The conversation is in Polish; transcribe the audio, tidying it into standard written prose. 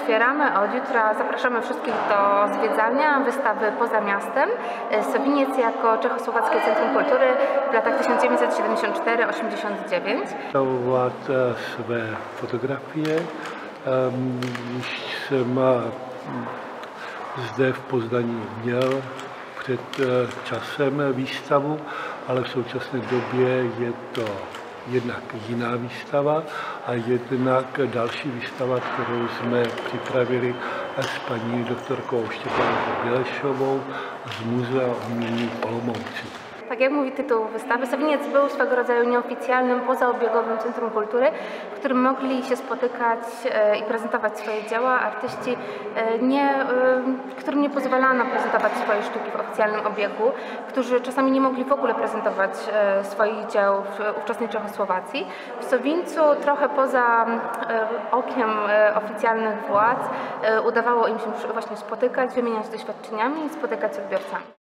otwieramy od jutra, zapraszamy wszystkich do zwiedzania wystawy Poza miastem. Sowiniec jako Czechosłowackie Centrum Kultury w latach 1974-89. Představovat své fotografie. Jsem zde v Poznani měl před časem výstavu, ale v současné době je to jednak jiná výstava a jednak další výstava, kterou jsme připravili s paní doktorkou Štěpánkou Bělešovou z Muzea umění v Olomouci. Tak jak mówi tytuł wystawy, Sowiniec był swego rodzaju nieoficjalnym, pozaobiegowym centrum kultury, w którym mogli się spotykać i prezentować swoje dzieła artyści, którym nie pozwalano prezentować swojej sztuki w oficjalnym obiegu, którzy czasami nie mogli w ogóle prezentować swoich dzieł w ówczesnej Czechosłowacji. W Sowińcu trochę poza okiem oficjalnych władz udawało im się właśnie spotykać, wymieniać doświadczeniami i spotykać z odbiorcami.